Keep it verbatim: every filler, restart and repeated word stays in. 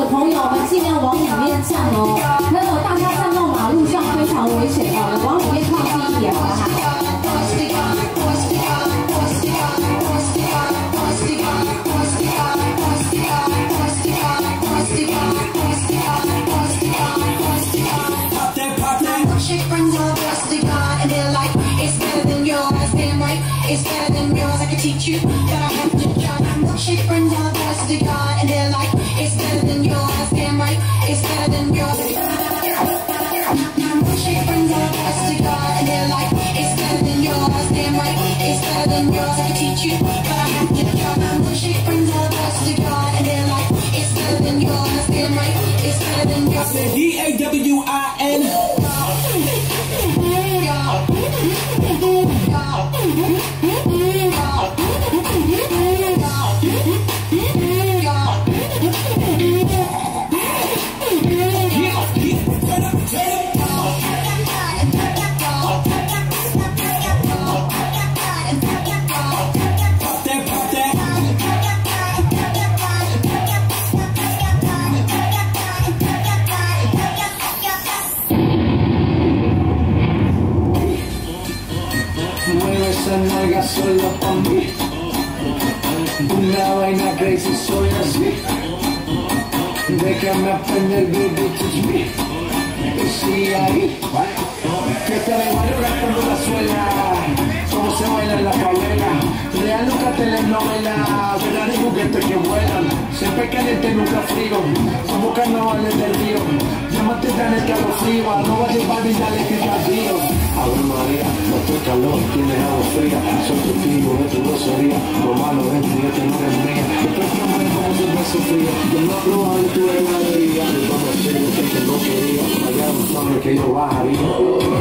朋友们尽量往里面站哦。那个大家站到马路上非常危险哦，往里面靠近一点好不好？ It's better than yours, I can teach you, but I have to try. My shit brings all the rest to God, and they're like, it's better than yours, damn right, it's better than yours. My shit brings all the rest to God, and they're like, it's better than yours, damn right, it's better than yours, I can teach you, but I have to try. My shit brings all the rest to God, and they're like, it's better than yours, damn right, it's better than yours. I said D A W I N. Nalga solo pa' mí. Una vaina crazy soy así. Déjame aprender, baby, teach me. Y sigue ahí. Fiesta de barrio cuando la suela. Cómo se baila en la favela. Real nunca telenovela. Verán y juguetes que vuelan. Siempre caliente, nunca frío. Como carnavales del río. Llámate dan el calor frío. No va a llevar y dale que te río. Ave María, nuestro calor tiene agua fría. Soy testigo de tu grosería. Lo malo es mío, que no es mía. Después que me como si me sufría. Yo no probable tu heladería. Nos vamos a hacer lo que no quería. Allá no sabe que yo bajaría.